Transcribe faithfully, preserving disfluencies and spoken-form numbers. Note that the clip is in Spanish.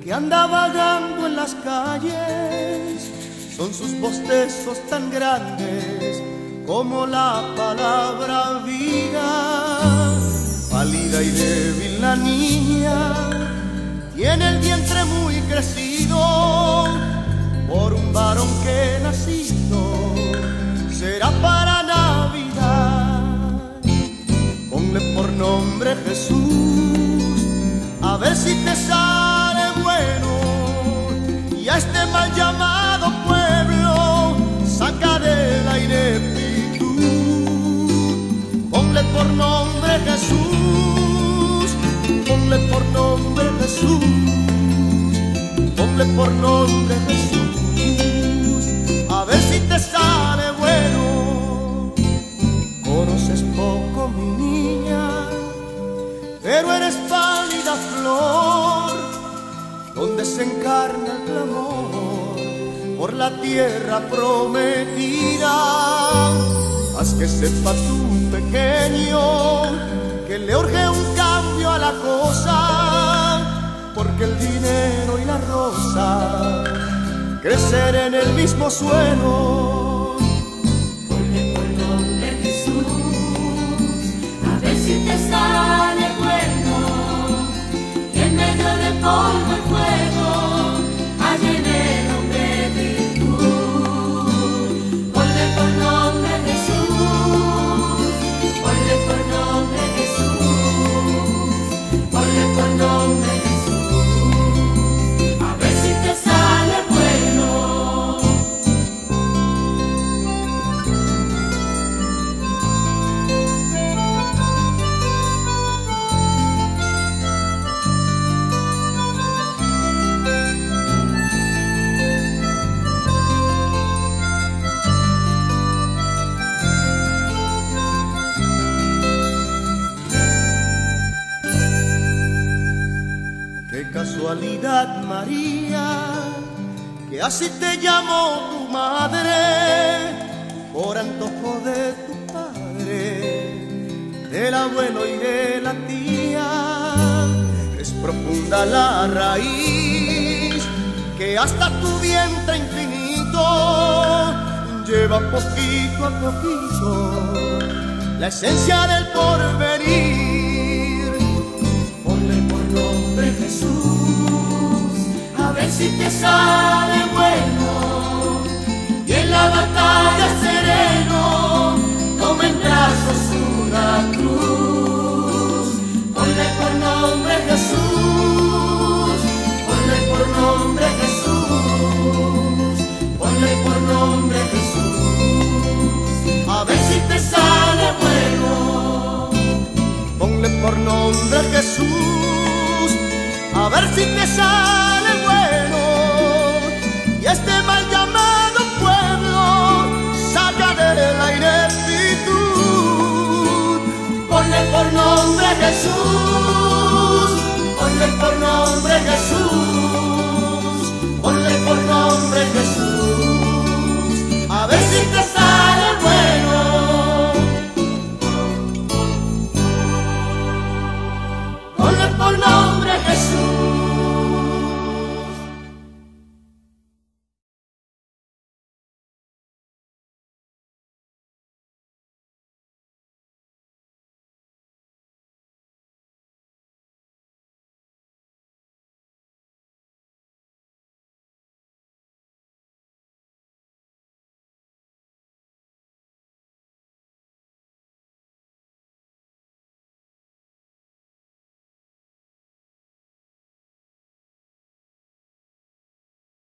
que anda vagando en las calles. Son sus bostezos tan grandes como la palabra vida. Pálida y débil la niña, tiene el vientre muy crecido por un varón que nacido será para Navidad. Ponle por nombre Jesús, a ver si te sale bueno, y a este mal llamado pueblo saca de la ineptitud. Ponle por nombre Jesús, ponle por nombre Jesús, ponle por nombre Jesús, a ver si te sale bueno. Conoces poco, mi niña, pero eres pálida flor, donde se encarna el clamor por la tierra prometida. Haz que sepa tu pequeño que le urge un cambio a la cosa, porque el dinero y la rosa crecer en el mismo suelo. Ponle por nombre Jesús, a ver si te sale bueno, y en medio de polvo y fuego hay en el hombre virtud. Ponle por nombre Jesús, ponle por nombre Jesús, ponle por nombre Jesús, a ver si te sale bueno. Qué casualidad, María, que así te llamó tu madre, por antojo de tu padre, del abuelo y de la tía. Es profunda la raíz que hasta tu vientre infinito lleva poquito a poquito la esencia del porvenir. Ponle por nombre Jesús, a ver si te sale bueno, y en la batalla sereno toma en brazos una cruz. Ponle por nombre Jesús, ponle por nombre Jesús, ponle por nombre Jesús, a ver si te sale bueno. Ponle por nombre Jesús, a ver si te sale bueno, y este mal llamado pueblo saca de la ineptitud. Ponle por nombre Jesús, ponle por nombre Jesús, ponle por nombre Jesús, a ver si te sale bueno. Ponle por nombre